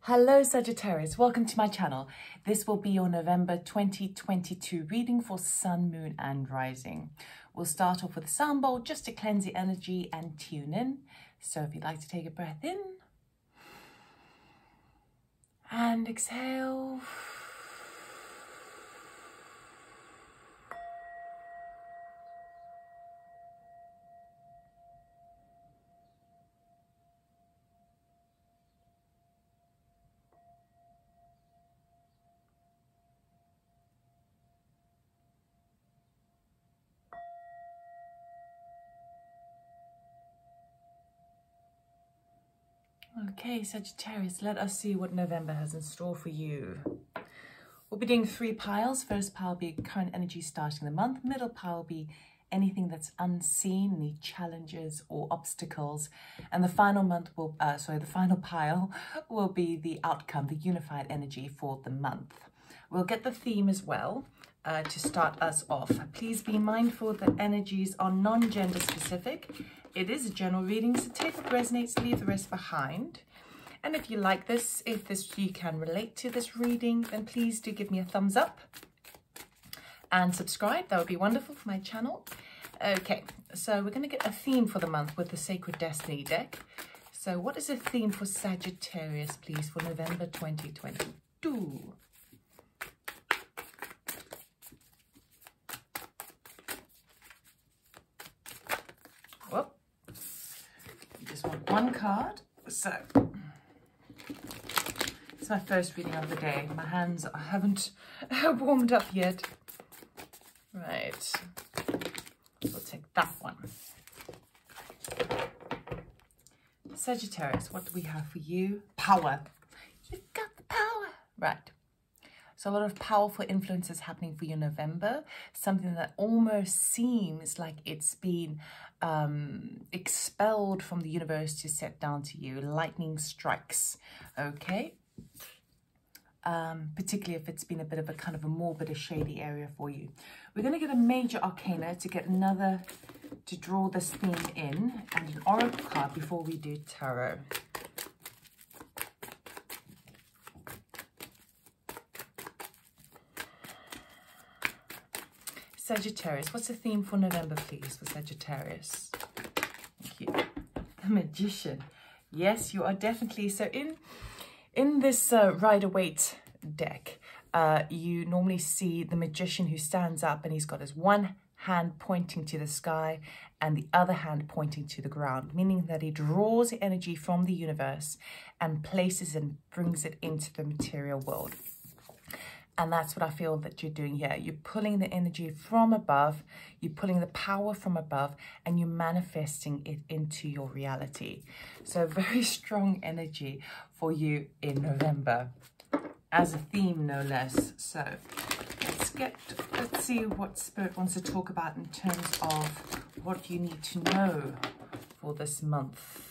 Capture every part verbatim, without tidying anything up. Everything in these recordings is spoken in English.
Hello Sagittarius, welcome to my channel. This will be your November twenty twenty-two reading for Sun, Moon and Rising. We'll start off with a sound bowl just to cleanse the energy and tune in. So if you'd like to take a breath in and exhale. Okay, Sagittarius, let us see what November has in store for you. We'll be doing three piles. First pile will be current energy starting the month. Middle pile will be anything that's unseen, any challenges or obstacles. And the final month will, uh, sorry, the final pile will be the outcome, the unified energy for the month. We'll get the theme as well uh, to start us off. Please be mindful that energies are non-gender specific. It is a general reading, so take what resonates, leave the rest behind. And if you like this, if this you can relate to this reading, then please do give me a thumbs up and subscribe. That would be wonderful for my channel. Okay, so we're going to get a theme for the month with the Sacred Destiny deck. So what is the theme for Sagittarius, please, for November twenty twenty-two? Whoop. Just want one card. So it's my first reading of the day. My hands I haven't warmed up yet. Right. We'll take that one. Sagittarius, what do we have for you? Power. You've got the power. Right. So a lot of powerful influences happening for you in November. Something that almost seems like it's been um, expelled from the universe to set down to you. Lightning strikes, okay? Um, particularly if it's been a bit of a kind of a morbid, a shady area for you. We're going to get a major arcana to get another, to draw this theme in, and an oracle card before we do tarot. Sagittarius, what's the theme for November, please, for Sagittarius? Thank you. The Magician. Yes, you are definitely, so in in this uh, Rider-Waite deck, uh, you normally see the Magician who stands up and he's got his one hand pointing to the sky and the other hand pointing to the ground, meaning that he draws the energy from the universe and places and brings it into the material world. And that's what I feel that you're doing here. You're pulling the energy from above, you're pulling the power from above, and you're manifesting it into your reality. So very strong energy for you in November, as a theme, no less. So let's get, let's see what Spirit wants to talk about in terms of what you need to know for this month.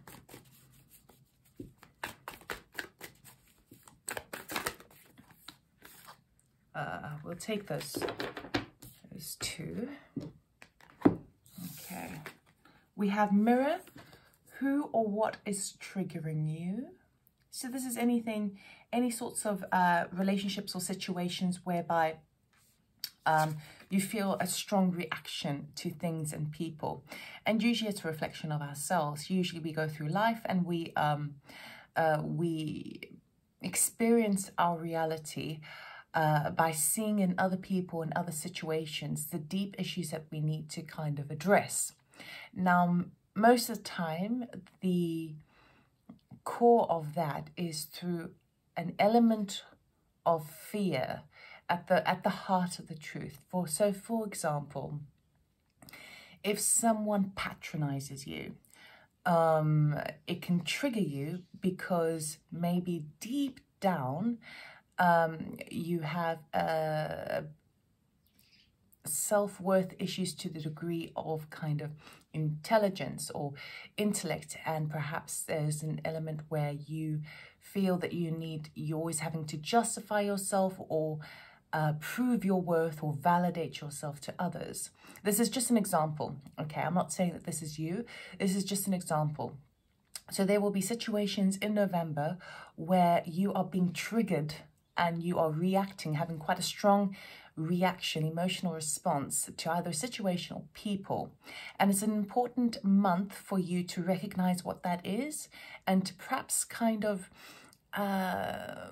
Uh, we'll take those, those two. Okay. We have Mirror. Who or what is triggering you? So this is anything, any sorts of uh, relationships or situations whereby um, you feel a strong reaction to things and people. And usually it's a reflection of ourselves. Usually we go through life and we, um, uh, we experience our reality Uh, by seeing in other people and other situations the deep issues that we need to kind of address. Now, most of the time, the core of that is through an element of fear at the at the heart of the truth. For so, for example, if someone patronizes you, um, it can trigger you because maybe deep down, Um, you have uh, self-worth issues to the degree of kind of intelligence or intellect, and perhaps there's an element where you feel that you need, you're always having to justify yourself or uh, prove your worth or validate yourself to others. This is just an example, okay? I'm not saying that this is you. This is just an example. So there will be situations in November where you are being triggered and you are reacting, having quite a strong reaction, emotional response to either a situation or people. And it's an important month for you to recognize what that is and to perhaps kind of uh,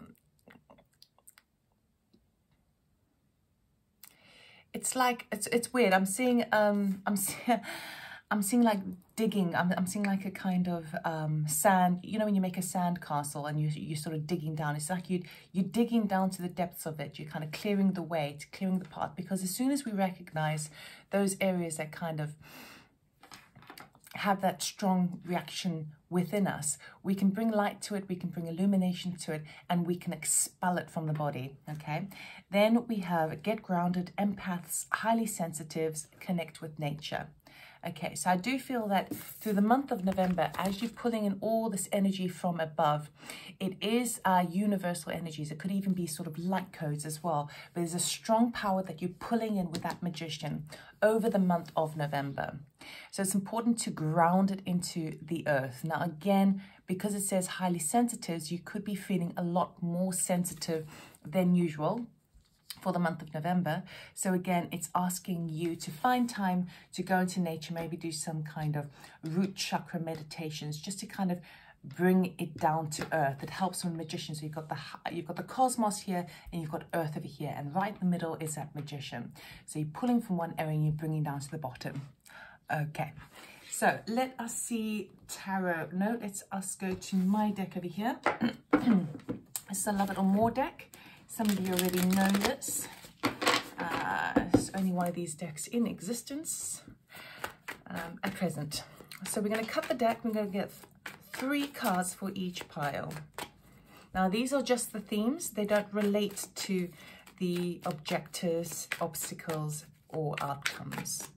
it's like it's it's weird. I'm seeing um I'm seeing I'm seeing like digging. I'm, I'm seeing like a kind of um, sand. You know when you make a sand castle and you, you're sort of digging down. It's like you, you're digging down to the depths of it. You're kind of clearing the way, clearing the path. Because as soon as we recognize those areas that kind of have that strong reaction within us, we can bring light to it, we can bring illumination to it, and we can expel it from the body, okay? Then we have get grounded, empaths, highly sensitives, connect with nature. Okay, so I do feel that through the month of November, as you're pulling in all this energy from above, it is uh, universal energies. It could even be sort of light codes as well. But there's a strong power that you're pulling in with that magician over the month of November. So it's important to ground it into the earth. Now, again, because it says highly sensitives, you could be feeling a lot more sensitive than usual for the month of November. So again, it's asking you to find time to go into nature, maybe do some kind of root chakra meditations, just to kind of bring it down to earth. It helps when magicians. So you've got the you've got the cosmos here and you've got earth over here, and right in the middle is that magician. So you're pulling from one area and you're bringing down to the bottom. Okay, so let us see tarot. No, let's us go to my deck over here. It's a Love It or More deck. Some of you already know this. Uh, it's only one of these decks in existence um, at present. So we're going to cut the deck. We're going to get three cards for each pile. Now, these are just the themes. They don't relate to the objectives, obstacles, or outcomes.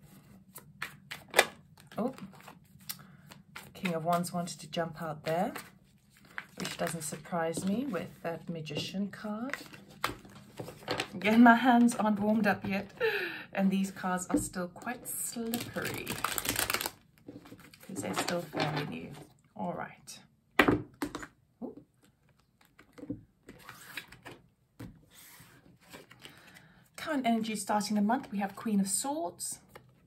Oh, King of Wands wanted to jump out there, which doesn't surprise me with that Magician card. Again, my hands aren't warmed up yet, and these cards are still quite slippery because they're still fairly new. All right. Ooh. Current energy starting the month, we have Queen of Swords.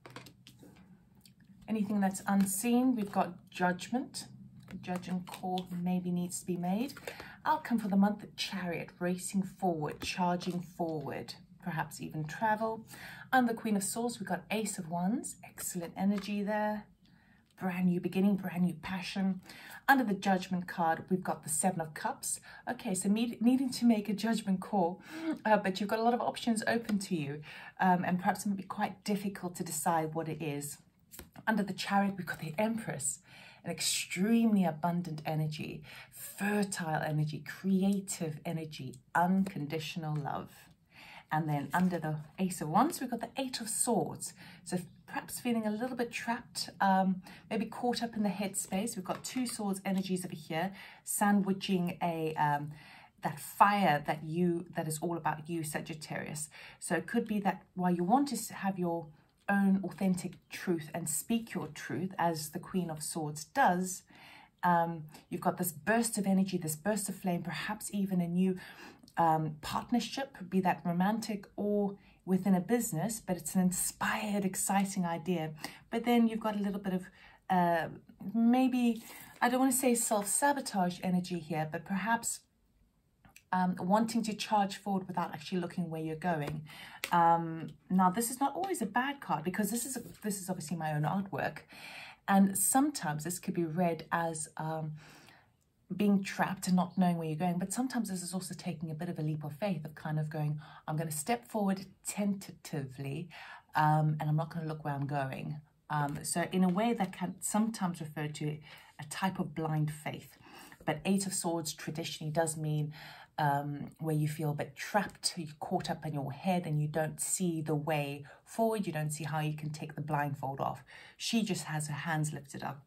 Anything that's unseen, we've got Judgment. Judge and call maybe needs to be made. Outcome for the month, the Chariot, racing forward, charging forward, perhaps even travel. And the Queen of Swords, we've got Ace of Wands, excellent energy there. Brand new beginning, brand new passion. Under the Judgment card, we've got the Seven of Cups. Okay, so need, needing to make a judgment call, uh, but you've got a lot of options open to you, um, and perhaps it might be quite difficult to decide what it is. Under the Chariot, we've got the Empress. An extremely abundant energy, fertile energy, creative energy, unconditional love. And then under the Ace of Wands, we've got the Eight of Swords. So perhaps feeling a little bit trapped, um, maybe caught up in the headspace. We've got two swords energies over here, sandwiching a um, that fire that you that is all about you, Sagittarius. So it could be that while you want to have your own authentic truth and speak your truth, as the Queen of Swords does, um, you've got this burst of energy, this burst of flame, perhaps even a new um, partnership, be that romantic or within a business, but it's an inspired, exciting idea. But then you've got a little bit of uh, maybe, I don't want to say self-sabotage energy here, but perhaps Um, wanting to charge forward without actually looking where you're going. Um, now, this is not always a bad card, because this is a, this is obviously my own artwork, and sometimes this could be read as um, being trapped and not knowing where you're going. But sometimes this is also taking a bit of a leap of faith, of kind of going, I'm going to step forward tentatively, um, and I'm not going to look where I'm going. Um, so in a way that can sometimes refer to a type of blind faith. But Eight of Swords traditionally does mean Um, where you feel a bit trapped, you're caught up in your head and you don't see the way forward, you don't see how you can take the blindfold off. She just has her hands lifted up.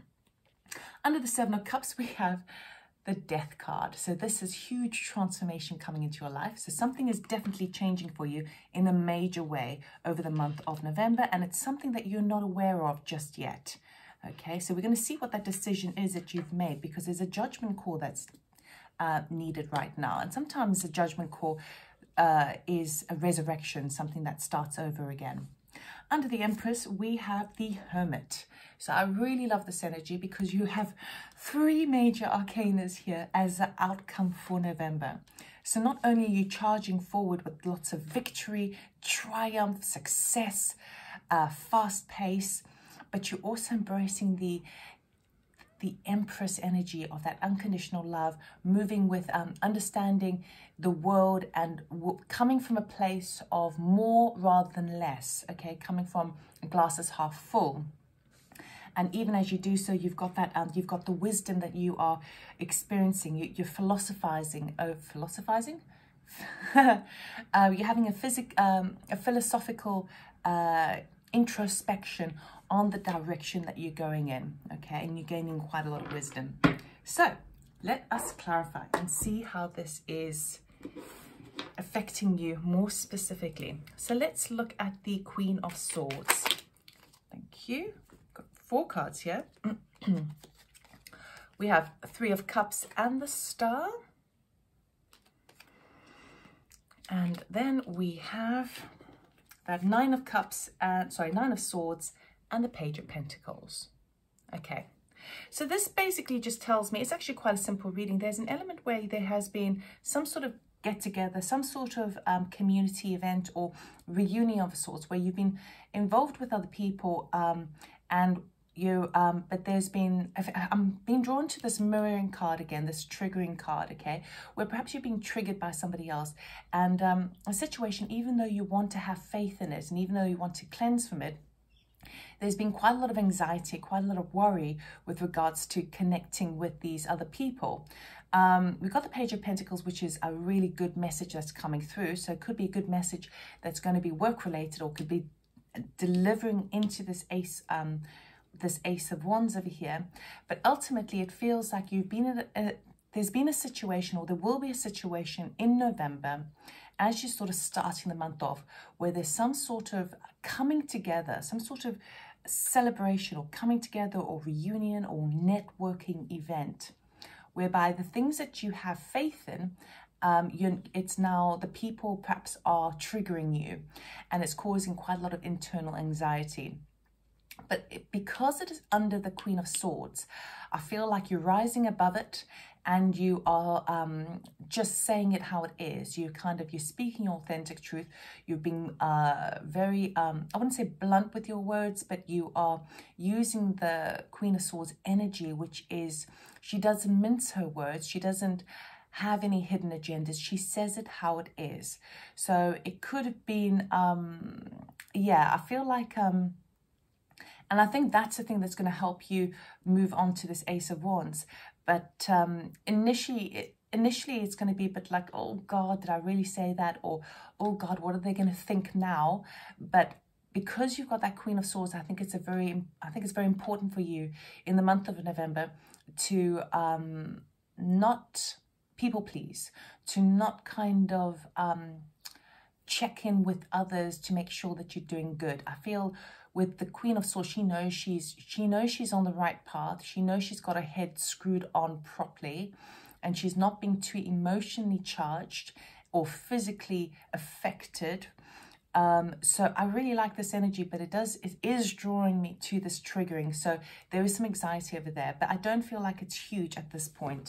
Under the Seven of Cups, we have the Death card. So this is huge transformation coming into your life. So something is definitely changing for you in a major way over the month of November, and it's something that you're not aware of just yet. Okay, so we're going to see what that decision is that you've made, because there's a judgment call that's uh, needed right now. And sometimes a judgment call uh, is a resurrection, something that starts over again. Under the Empress, we have the Hermit. So I really love this energy because you have three major arcanas here as the outcome for November. So not only are you charging forward with lots of victory, triumph, success, uh, fast pace, but you're also embracing the the Empress energy of that unconditional love, moving with um, understanding the world and w coming from a place of more rather than less, okay, coming from a glass is half full. And even as you do so, you've got that, um, you've got the wisdom that you are experiencing. You, you're philosophizing, oh, philosophizing? uh, you're having a, physic, um, a philosophical uh, introspection on the direction that you're going in, okay? And you're gaining quite a lot of wisdom. So let us clarify and see how this is affecting you more specifically. So let's look at the Queen of Swords. Thank you. Got four cards here. We have Three of Cups and the Star. And then we have that Nine of Cups, and sorry, Nine of Swords and the Page of Pentacles. Okay, so this basically just tells me, it's actually quite a simple reading. There's an element where there has been some sort of get together, some sort of um, community event or reunion of sorts where you've been involved with other people um, and you, um, but there's been, I'm being drawn to this mirroring card again, this triggering card, okay, where perhaps you're being triggered by somebody else and um, a situation, even though you want to have faith in it and even though you want to cleanse from it, there's been quite a lot of anxiety, quite a lot of worry with regards to connecting with these other people. Um, we've got the Page of Pentacles, which is a really good message that's coming through. So it could be a good message that's going to be work-related or could be delivering into this Ace, um, this Ace of Wands over here. But ultimately, it feels like you've been in a, a, there's been a situation, or there will be a situation in November as you're sort of starting the month off, where there's some sort of coming together, some sort of celebration or coming together or reunion or networking event, whereby the things that you have faith in, um, you, it's now the people perhaps are triggering you and it's causing quite a lot of internal anxiety. But it, because it is under the Queen of Swords, I feel like you're rising above it and you are um, just saying it how it is. You're kind of, you're speaking your authentic truth. You're being uh, very, um, I wouldn't say blunt with your words, but you are using the Queen of Swords energy, which is, she doesn't mince her words. She doesn't have any hidden agendas. She says it how it is. So it could have been, um, yeah, I feel like, um, and I think that's the thing that's going to help you move on to this Ace of Wands. But um, initially, it, initially it's going to be a bit like, oh God, did I really say that? Or, oh God, what are they going to think now? But because you've got that Queen of Swords, I think it's a very, I think it's very important for you in the month of November to um, not people please, to not kind of um, check in with others to make sure that you're doing good. I feel with the Queen of Swords, she knows she's she knows she's on the right path. She knows she's got her head screwed on properly, and she's not being too emotionally charged or physically affected. Um, so I really like this energy, but it does it is drawing me to this triggering. So there is some anxiety over there, but I don't feel like it's huge at this point.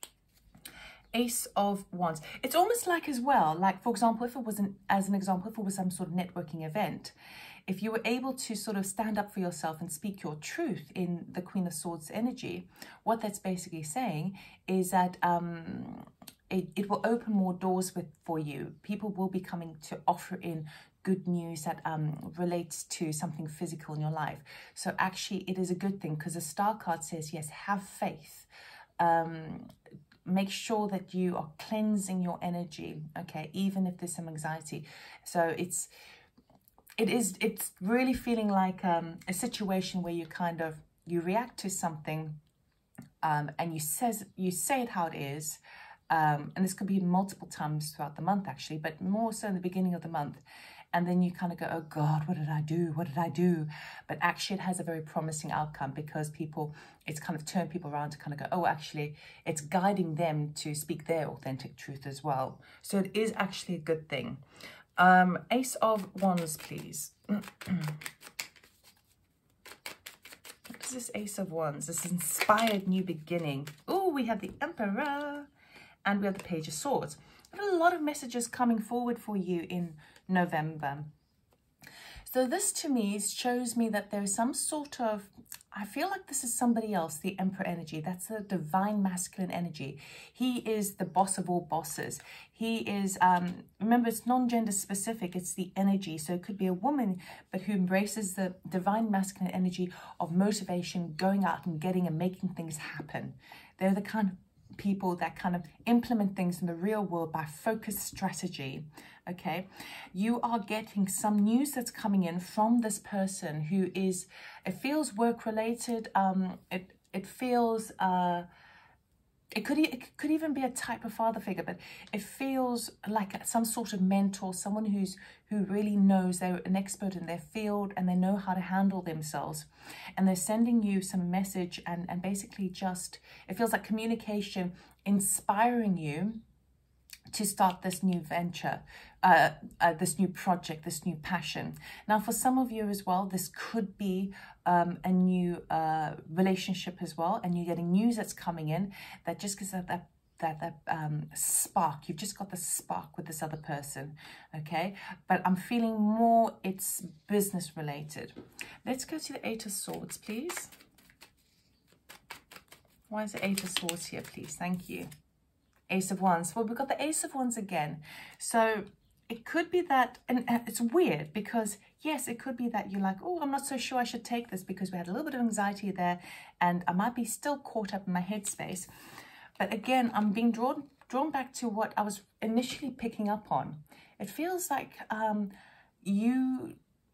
Ace of Wands. It's almost like as well, like for example, if it was an, as an example, if it was some sort of networking event, if you were able to sort of stand up for yourself and speak your truth in the Queen of Swords energy, what that's basically saying is that um, it, it will open more doors with for you. People will be coming to offer in good news that um, relates to something physical in your life. So actually it is a good thing because the Star card says, yes, have faith. Um, make sure that you are cleansing your energy, okay, even if there's some anxiety. So it's, it is, it's really feeling like um, a situation where you kind of, you react to something um, and you says, you say it how it is. Um, and this could be multiple times throughout the month actually, but more so in the beginning of the month. and then you kind of go, oh God, what did I do? What did I do? But actually it has a very promising outcome, because people, it's kind of turned people around to kind of go, oh, actually it's guiding them to speak their authentic truth as well. So it is actually a good thing. Um, Ace of Wands, please. What is this Ace of Wands? This inspired new beginning. Oh, we have the Emperor and we have the Page of Swords. A lot of messages coming forward for you in November. So this to me shows me that there's some sort of, I feel like this is somebody else, the Emperor energy. That's the divine masculine energy. He is the boss of all bosses. He is, um, remember, it's non-gender specific. It's the energy. So it could be a woman, but who embraces the divine masculine energy of motivation, going out and getting and making things happen. They're the kind of people that kind of implement things in the real world by focused strategy. Okay, you are getting some news that's coming in from this person who is, it feels work related. Um, it it feels uh, it could it could even be a type of father figure, but it feels like some sort of mentor, someone who's who really knows, they're an expert in their field and they know how to handle themselves, and they're sending you some message and and basically just, it feels like communication, inspiring you to start this new venture, uh, uh, this new project, this new passion. Now, for some of you as well, this could be um, a new uh, relationship as well, and you're getting news that's coming in that just gives that that that, that um, spark. You've just got the spark with this other person, okay? But I'm feeling more it's business related. Let's go to the Eight of Swords, please. Why is the Eight of Swords here, please? Thank you. Ace of Wands. Well, we've got the Ace of Wands again. So it could be that, and it's weird because, yes, it could be that you're like, oh, I'm not so sure I should take this because we had a little bit of anxiety there and I might be still caught up in my headspace. But again, I'm being drawn drawn back to what I was initially picking up on. It feels like um, you,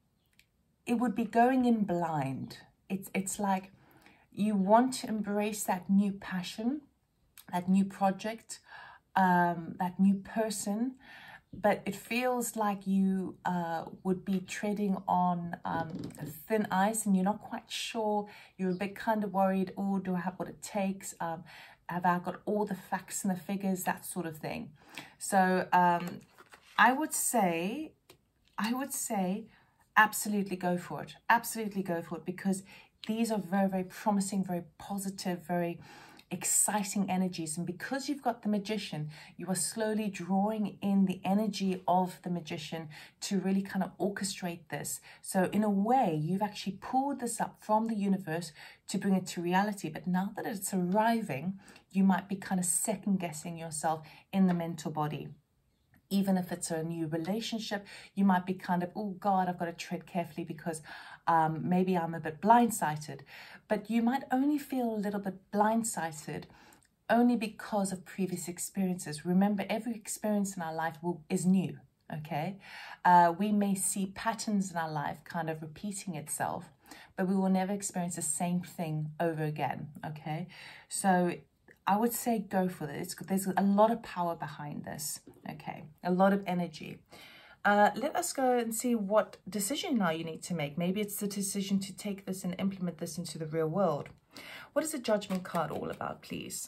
it would be going in blind. It's, it's like you want to embrace that new passion, that new project, um, that new person, but it feels like you uh, would be treading on um, thin ice and you're not quite sure. You're a bit kind of worried, oh, do I have what it takes? Um, have I got all the facts and the figures, that sort of thing. So um, I would say, I would say absolutely go for it. Absolutely go for it, because these are very, very promising, very positive, very exciting energies. And because you've got the Magician, you are slowly drawing in the energy of the Magician to really kind of orchestrate this. So in a way, you've actually pulled this up from the universe to bring it to reality. But now that it's arriving, you might be kind of second guessing yourself in the mental body. Even if it's a new relationship, you might be kind of, oh God, I've got to tread carefully because um, maybe I'm a bit blindsided. But you might only feel a little bit blindsided only because of previous experiences. Remember, every experience in our life will, is new, okay? Uh, we may see patterns in our life kind of repeating itself, but we will never experience the same thing over again, okay? So I would say go for it. It's, there's a lot of power behind this, okay? A lot of energy. Uh, let us go and see what decision now you need to make. Maybe it's the decision to take this and implement this into the real world. What is the Judgment card all about, please?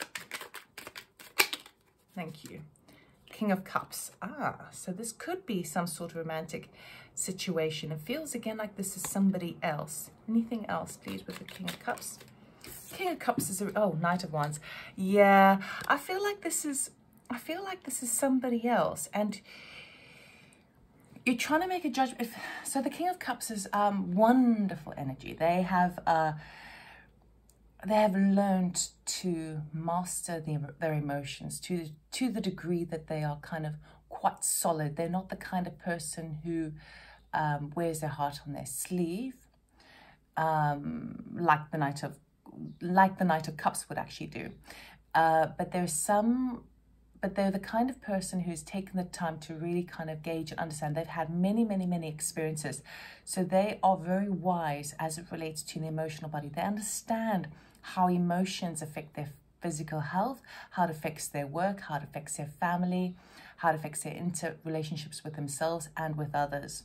Thank you. King of Cups. Ah, so this could be some sort of romantic situation. It feels again like this is somebody else. Anything else, please, with the King of Cups? King of Cups is a, oh, Knight of Wands. Yeah, I feel like this is, I feel like this is somebody else, and you're trying to make a judgment. If, so the King of Cups is um, wonderful energy. They have uh, they have learned to master the, their emotions to to the degree that they are kind of quite solid. They're not the kind of person who um, wears their heart on their sleeve, um, like the Knight of like the Knight of Cups would actually do. Uh, but there's some. But they're the kind of person who's taken the time to really kind of gauge and understand. They've had many, many, many experiences. So they are very wise as it relates to the emotional body. They understand how emotions affect their physical health, how it affects their work, how it affects their family, how it affects their interrelationships with themselves and with others.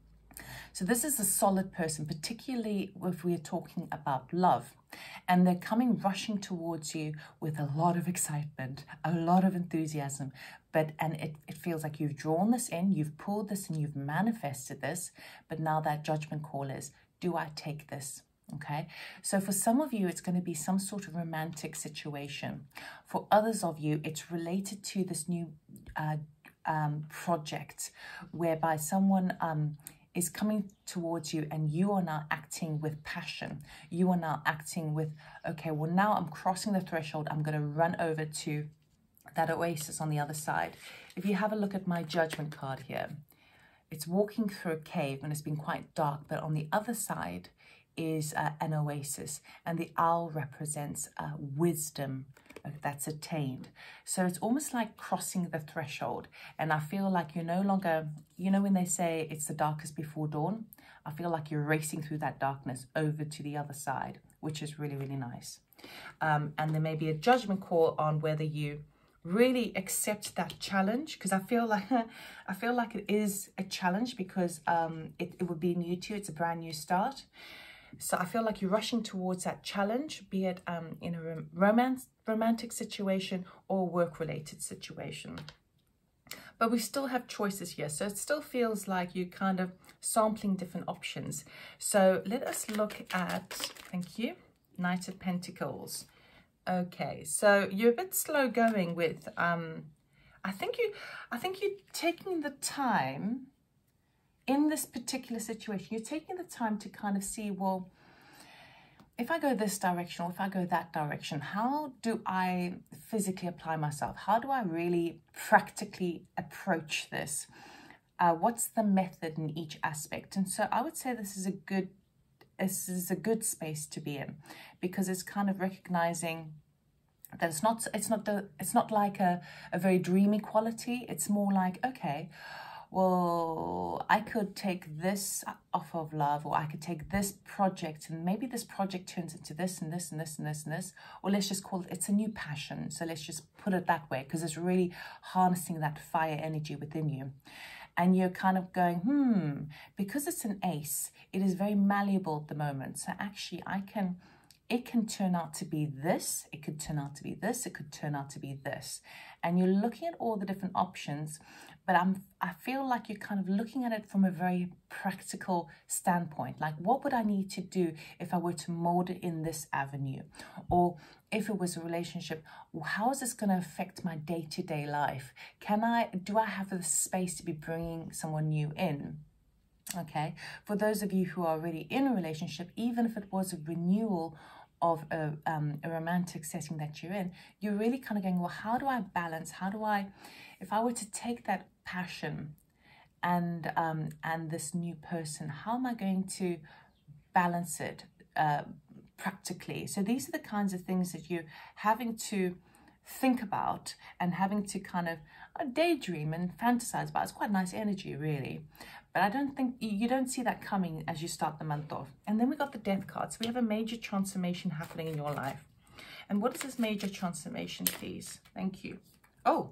So this is a solid person, particularly if we're talking about love. And they're coming rushing towards you with a lot of excitement, a lot of enthusiasm. But and it, it feels like you've drawn this in, you've pulled this and you've manifested this. But now that judgment call is, do I take this? Okay, so for some of you, it's going to be some sort of romantic situation. For others of you, it's related to this new uh, um, project whereby someone um, is coming towards you and you are now acting with passion. You are now acting with, okay, well, now I'm crossing the threshold. I'm going to run over to that oasis on the other side. If you have a look at my judgment card here, it's walking through a cave and it's been quite dark, but on the other side is uh, an oasis, and the owl represents uh, wisdom that's attained. So it's almost like crossing the threshold, and I feel like you're no longer, you know when they say it's the darkest before dawn, I feel like you're racing through that darkness over to the other side, which is really, really nice. Um, and there may be a judgment call on whether you really accept that challenge, because I feel like I feel like it is a challenge because um, it, it would be new to you. It's a brand new start. So I feel like you're rushing towards that challenge, be it um, in a rom romance, romantic situation or work-related situation. But we still have choices here. So it still feels like you're kind of sampling different options. So let us look at, thank you, Knight of Pentacles. Okay, so you're a bit slow going with, um, I think you, I think you're taking the time in this particular situation, you're taking the time to kind of see, well, if I go this direction or if I go that direction, how do I physically apply myself? How do I really practically approach this? Uh, what's the method in each aspect? And so I would say this is a good, this is a good space to be in, because it's kind of recognizing that it's not, it's not the, it's not like a, a very dreamy quality. It's more like, okay, well, I could take this offer of love, or I could take this project, and maybe this project turns into this and this and this and this and this, or let's just call it, it's a new passion. So let's just put it that way, because it's really harnessing that fire energy within you. And you're kind of going, hmm, because it's an ace, it is very malleable at the moment. So actually I can, it can turn out to be this, it could turn out to be this, it could turn out to be this. And you're looking at all the different options, but I'm, I feel like you're kind of looking at it from a very practical standpoint. Like, what would I need to do if I were to mold it in this avenue? Or if it was a relationship, how is this going to affect my day-to-day life? Can I, do I have the space to be bringing someone new in? Okay, for those of you who are already in a relationship, even if it was a renewal of a, um, a romantic setting that you're in, you're really kind of going, well, how do I balance? How do I, if I were to take that passion and um, and this new person, how am I going to balance it uh, practically? So these are the kinds of things that you're having to think about and having to kind of daydream and fantasize about. It's quite nice energy, really. But I don't think, you don't see that coming as you start the month off. And then we got the Death card. So we have a major transformation happening in your life. And what is this major transformation, please? Thank you. Oh,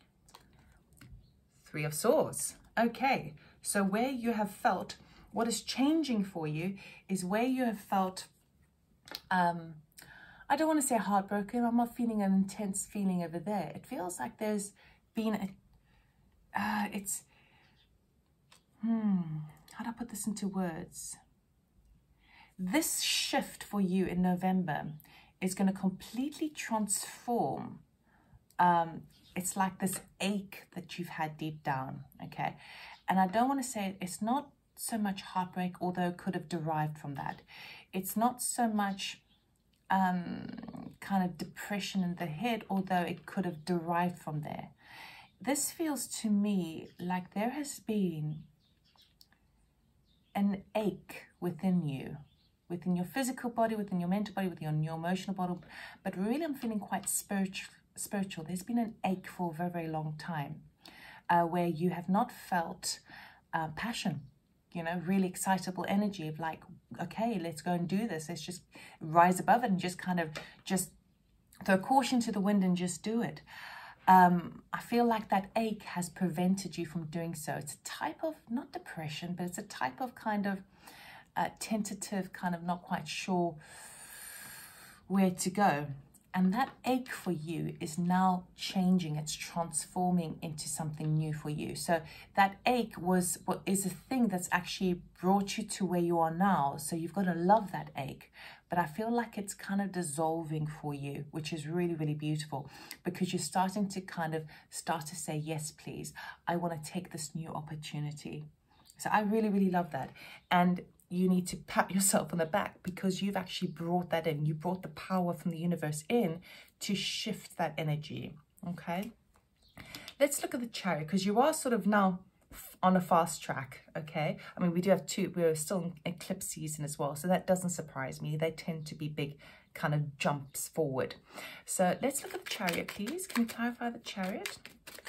Three of Swords. Okay, so where you have felt, what is changing for you is where you have felt, um, I don't want to say heartbroken. I'm not feeling an intense feeling over there. It feels like there's been a, uh, it's, hmm, how do I put this into words? This shift for you in November is going to completely transform. Um, it's like this ache that you've had deep down, okay? And I don't want to say it's not so much heartbreak, although it could have derived from that. It's not so much um, kind of depression in the head, although it could have derived from there. This feels to me like there has been an ache within you, within your physical body, within your mental body, within your emotional body, but really I'm feeling quite spiritual. spiritual. There's been an ache for a very, very long time uh, where you have not felt uh, passion, you know, really excitable energy of like, okay, let's go and do this. Let's just rise above it and just kind of just throw caution to the wind and just do it. Um, I feel like that ache has prevented you from doing so. It's a type of, not depression, but it's a type of kind of uh, tentative, kind of not quite sure where to go. And that ache for you is now changing. It's transforming into something new for you. So that ache was what is a thing that's actually brought you to where you are now. So you've got to love that ache. But I feel like it's kind of dissolving for you, which is really, really beautiful, because you're starting to kind of start to say, yes, please, I want to take this new opportunity. So I really, really love that. And you need to pat yourself on the back because you've actually brought that in. You brought the power from the universe in to shift that energy, okay? Let's look at the Chariot, because you are sort of now on a fast track, okay? I mean, we do have two, we're still in eclipse season as well, so that doesn't surprise me. They tend to be big kind of jumps forward. So let's look at the Chariot, please. Can you clarify the Chariot?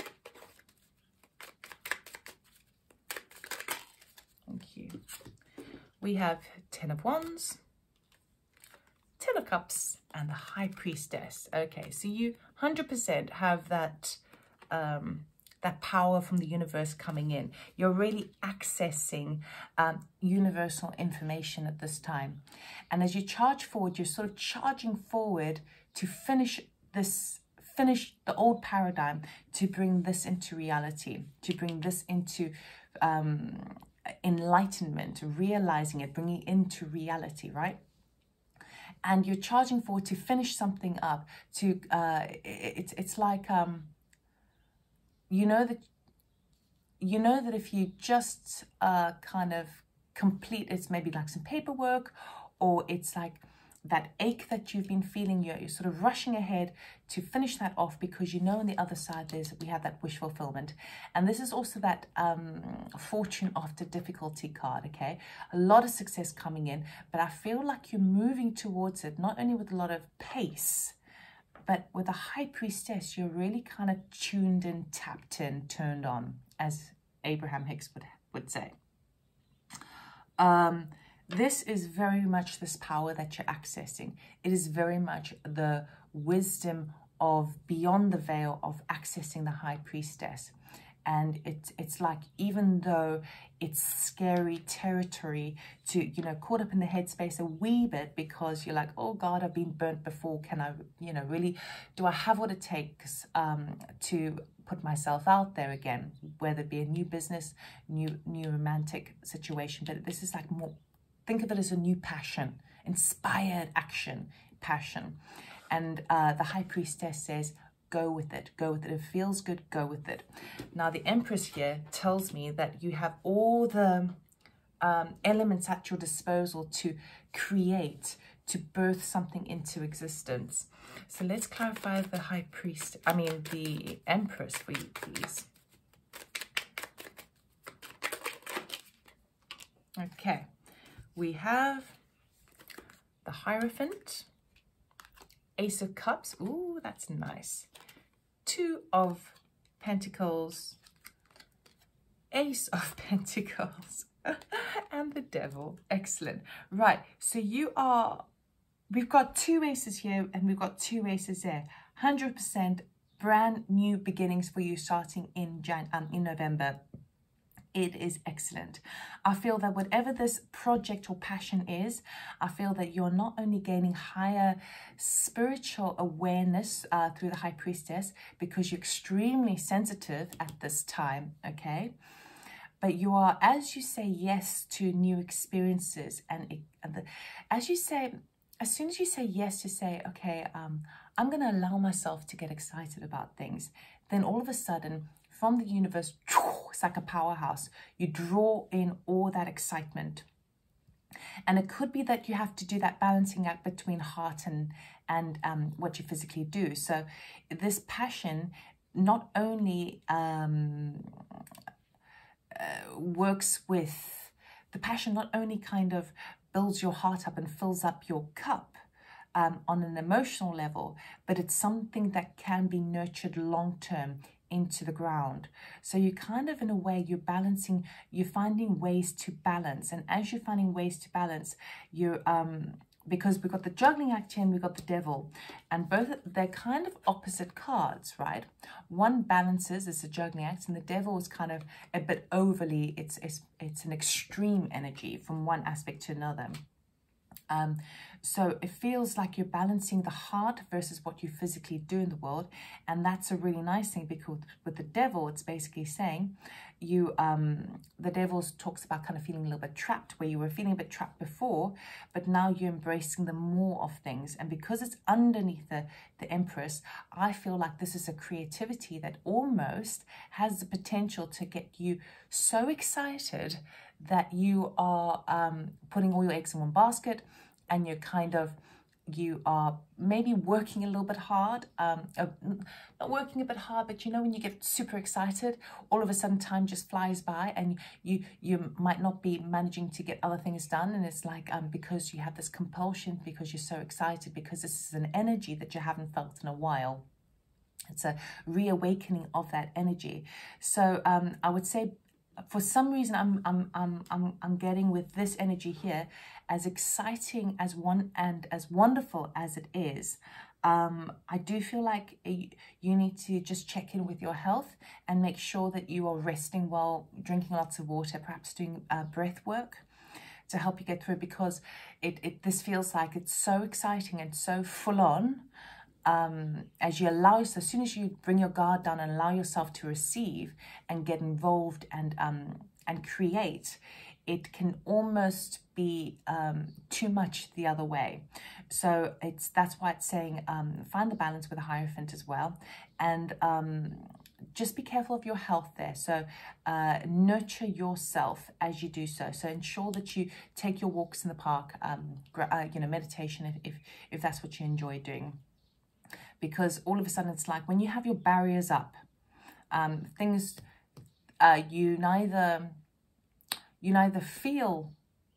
Thank you. We have Ten of Wands, Ten of Cups, and the High Priestess. Okay, so you one hundred percent have that um, that power from the universe coming in. You're really accessing um, universal information at this time. And as you charge forward, you're sort of charging forward to finish this, finish the old paradigm, to bring this into reality, to bring this into um, enlightenment, realizing it, bringing it into reality, right? And you're charging forward to finish something up, to, uh, it, it's like, um, you know that, you know that if you just uh, kind of complete, it's maybe like some paperwork, or it's like that ache that you've been feeling, you're, you're sort of rushing ahead to finish that off, because you know on the other side there's we have that wish fulfillment. And this is also that um, fortune after difficulty card, okay? A lot of success coming in, but I feel like you're moving towards it, not only with a lot of pace, but with a High Priestess, you're really kind of tuned in, tapped in, turned on, as Abraham Hicks would, would say. Um, this is very much this power that you're accessing. It is very much the wisdom of beyond the veil of accessing the High Priestess. And it's it's like, even though it's scary territory to, you know, caught up in the headspace a wee bit, because you're like, oh God, I've been burnt before. Can I, you know, really, do I have what it takes um, to put myself out there again? Whether it be a new business, new, new romantic situation. But this is like more, think of it as a new passion, inspired action, passion. And uh, the High Priestess says, go with it, go with it. If it feels good, go with it. Now, the Empress here tells me that you have all the um, elements at your disposal to create, to birth something into existence. So let's clarify the High Priest, I mean, the Empress for you, please. Okay, we have the Hierophant, Ace of Cups. Ooh, that's nice. Two of Pentacles, Ace of Pentacles, and the Devil. Excellent. Right, so you are, we've got two aces here and we've got two aces there. one hundred percent brand new beginnings for you starting in Jan um, in November. It is excellent. I feel that whatever this project or passion is, I feel that you're not only gaining higher spiritual awareness uh, through the High Priestess, because you're extremely sensitive at this time, okay? But you are, as you say yes to new experiences, and, it, and the, as you say, as soon as you say yes to say, okay, um, I'm going to allow myself to get excited about things, then all of a sudden, from the universe, it's like a powerhouse. You draw in all that excitement. And it could be that you have to do that balancing act between heart and, and um, what you physically do. So this passion not only um, uh, works with, the passion not only kind of builds your heart up and fills up your cup um, on an emotional level, but it's something that can be nurtured long-term into the ground. So you kind of, in a way, you're balancing, you're finding ways to balance. And as you're finding ways to balance, you're um, because we've got the juggling act here and we've got the devil, and both, they're kind of opposite cards, right? One balances, it's a juggling act, and the devil is kind of a bit overly, it's it's, it's an extreme energy from one aspect to another. Um, so it feels like you're balancing the heart versus what you physically do in the world. And that's a really nice thing, because with the devil, it's basically saying you, um, the devil talks about kind of feeling a little bit trapped, where you were feeling a bit trapped before, but now you're embracing the more of things. And because it's underneath the, the Empress, I feel like this is a creativity that almost has the potential to get you so excited that you are um, putting all your eggs in one basket, and you're kind of, you are maybe working a little bit hard, um, uh, not working a bit hard, but you know, when you get super excited, all of a sudden time just flies by, and you you might not be managing to get other things done. And it's like, um, because you have this compulsion, because you're so excited, because this is an energy that you haven't felt in a while. It's a reawakening of that energy. So um, I would say, for some reason, I'm I'm I'm I'm I'm getting with this energy here, as exciting as one and as wonderful as it is. Um, I do feel like you need to just check in with your health and make sure that you are resting well, drinking lots of water, perhaps doing uh, breath work to help you get through, because it it this feels like it's so exciting and so full on. Um, as you allow, so as soon as you bring your guard down and allow yourself to receive and get involved and um, and create, it can almost be um, too much the other way. So it's that's why it's saying um, find the balance with a Hierophant as well, and um, just be careful of your health there. So uh, nurture yourself as you do so. So ensure that you take your walks in the park, um, uh, you know, meditation if, if if that's what you enjoy doing. Because all of a sudden it's like when you have your barriers up, um, things, uh, you neither you neither feel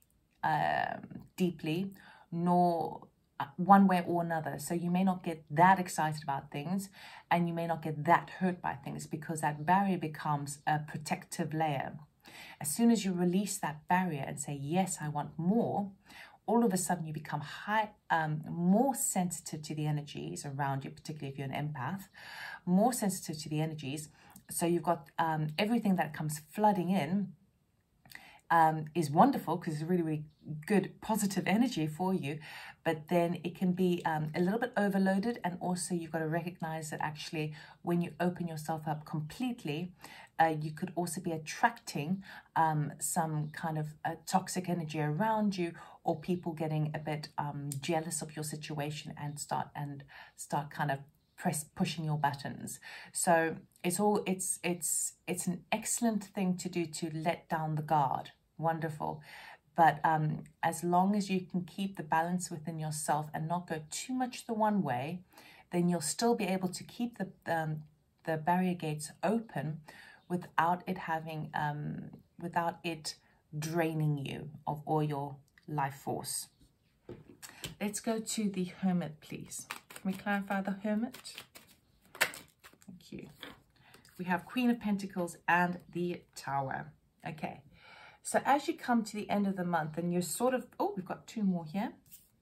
uh, deeply, nor one way or another. So you may not get that excited about things, and you may not get that hurt by things, because that barrier becomes a protective layer. As soon as you release that barrier and say, yes, I want more, all of a sudden you become high, um, more sensitive to the energies around you, particularly if you're an empath, more sensitive to the energies. So you've got um, everything that comes flooding in um, is wonderful, because it's really, really good, positive energy for you. But then it can be um, a little bit overloaded. And also you've got to recognize that actually when you open yourself up completely, Uh, you could also be attracting um, some kind of uh, toxic energy around you, or people getting a bit um, jealous of your situation and start and start kind of press pushing your buttons. So it's all it's it's it's an excellent thing to do, to let down the guard. Wonderful. But um, as long as you can keep the balance within yourself and not go too much the one way, then you'll still be able to keep the um, the barrier gates open, without it having, um, without it draining you of all your life force. Let's go to the Hermit, please. Can we clarify the Hermit? Thank you. We have Queen of Pentacles and the Tower. Okay, so as you come to the end of the month, and you're sort of, oh, we've got two more here.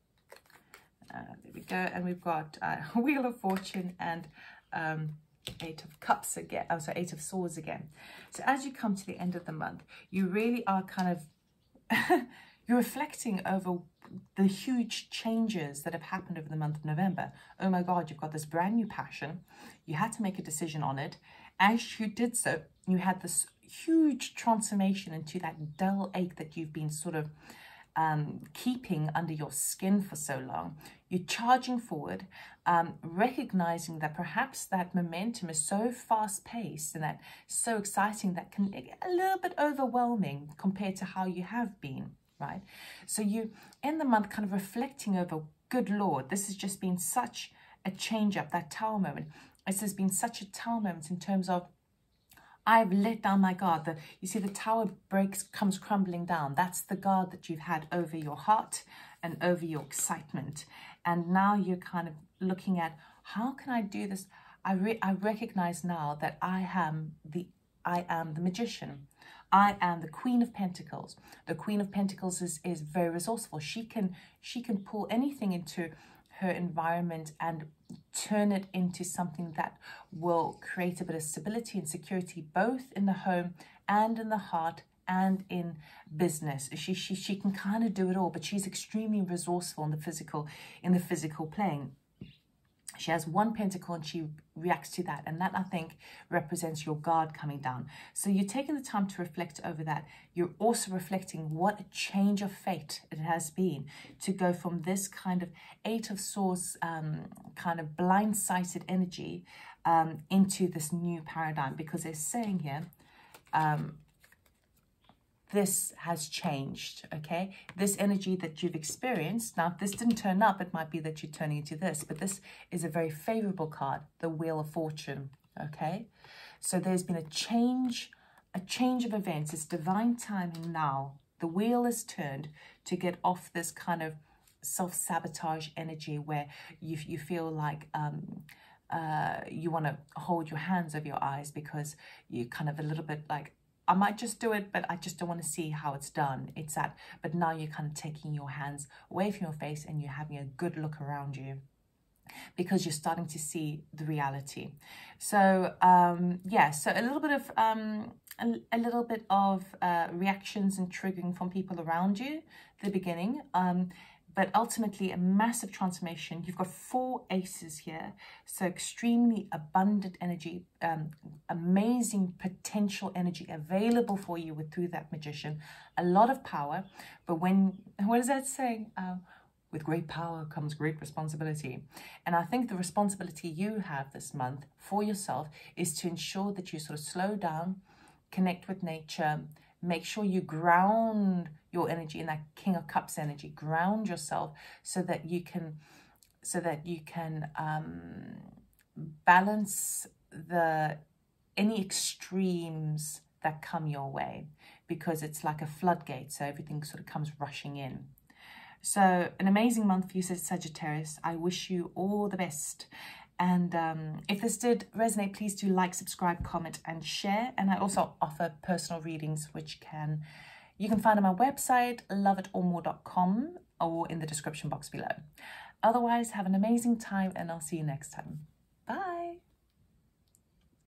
Uh, there we go, and we've got uh, Wheel of Fortune and um, Eight of Cups again, oh, so Eight of Swords again. So as you come to the end of the month, you really are kind of, you're reflecting over the huge changes that have happened over the month of November. Oh my God, you've got this brand new passion. You had to make a decision on it. As you did so, you had this huge transformation into that dull ache that you've been sort of um, keeping under your skin for so long. You're charging forward, um, recognizing that perhaps that momentum is so fast-paced and that so exciting that can get a little bit overwhelming compared to how you have been, right? So you end the month kind of reflecting over, good Lord, this has just been such a change up, that Tower moment. This has been such a Tower moment in terms of, I've let down my guard. The, you see the tower breaks, comes crumbling down. That's the guard that you've had over your heart and over your excitement. And now you're kind of looking at, how can I do this? I, re I recognize now that I am the I am the magician. I am the Queen of Pentacles. The Queen of Pentacles is, is very resourceful. She can, she can pull anything into her environment and turn it into something that will create a bit of stability and security, both in the home and in the heart and in business. She, she, she can kind of do it all, but she's extremely resourceful in the physical, in the physical plane. She has one pentacle and she reacts to that. And that, I think, represents your guard coming down. So you're taking the time to reflect over that. You're also reflecting what a change of fate it has been to go from this kind of Eight of Swords, um, kind of blind-sighted energy um, into this new paradigm. Because they're saying here, um, this has changed, okay? This energy that you've experienced, now if this didn't turn up, it might be that you're turning into this, but this is a very favorable card, the Wheel of Fortune, okay? So there's been a change, a change of events. It's divine timing now. The wheel is turned to get off this kind of self-sabotage energy where you, you feel like um, uh, you want to hold your hands over your eyes because you're kind of a little bit like, I might just do it, but I just don't want to see how it's done. It's that, but now you're kind of taking your hands away from your face and you're having a good look around you because you're starting to see the reality. So, um, yeah, so a little bit of, um, a, a little bit of uh, reactions and triggering from people around you at the beginning. Um, But ultimately, a massive transformation. You've got four aces here. So extremely abundant energy, um, amazing potential energy available for you with through that magician. A lot of power. But when, what is that saying? Uh, with great power comes great responsibility. And I think the responsibility you have this month for yourself is to ensure that you sort of slow down, connect with nature, make sure you ground your energy in that King of Cups energy. Ground yourself so that you can, so that you can um, balance the any extremes that come your way, because it's like a floodgate. So everything sort of comes rushing in. So an amazing month for you, Sagittarius. I wish you all the best. And um, if this did resonate, please do like, subscribe, comment, and share. And I also offer personal readings, which can you can find on my website, love it or more dot com, or in the description box below. Otherwise, have an amazing time, and I'll see you next time.